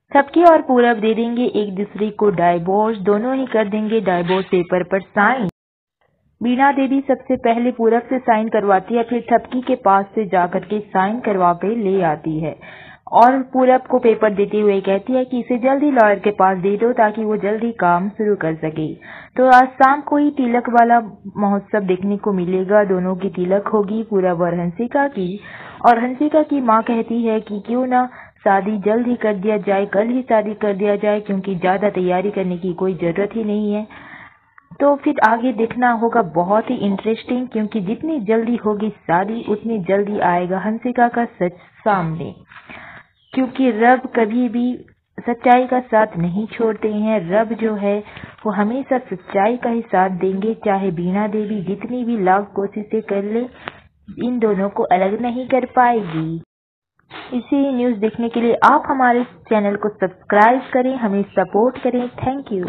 सबकी और पूरब दे देंगे एक दूसरे को डाइवोर्स, दोनों ही कर देंगे डाइवोर्स पेपर पर साइन। बीना देवी सबसे पहले पूरब से साइन करवाती है, फिर थपकी के पास से जाकर के साइन करवा के ले आती है और पूरब को पेपर देते हुए कहती है कि इसे जल्दी लॉयर के पास दे दो ताकि वो जल्दी काम शुरू कर सके। तो आज शाम को ही तिलक वाला महोत्सव देखने को मिलेगा। दोनों की तिलक होगी, पूरब और हंसिका की। और हंसिका की माँ कहती है कि क्यों ना शादी जल्द ही कर दिया जाए, कल ही शादी कर दिया जाए, क्योंकि ज्यादा तैयारी करने की कोई जरूरत ही नहीं है। तो फिर आगे देखना होगा बहुत ही इंटरेस्टिंग, क्योंकि जितनी जल्दी होगी शादी उतनी जल्दी आएगा हंसिका का सच सामने। क्योंकि रब कभी भी सच्चाई का साथ नहीं छोड़ते हैं। रब जो है वो हमेशा सच्चाई का ही साथ देंगे, चाहे बीना देवी जितनी भी लाख कोशिशें कर ले, इन दोनों को अलग नहीं कर पाएगी। इसी न्यूज़ देखने के लिए आप हमारे चैनल को सब्सक्राइब करें, हमें सपोर्ट करें। Thank you.